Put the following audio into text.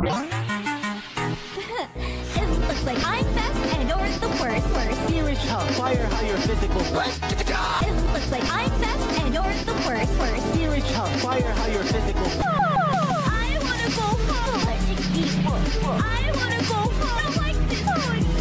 It looks like I'm best and you're the worst. Here is how fire higher physical. It looks like I'm best and you're the worst. Here is how fire higher physical. I wanna go home. I wanna go home. I like this.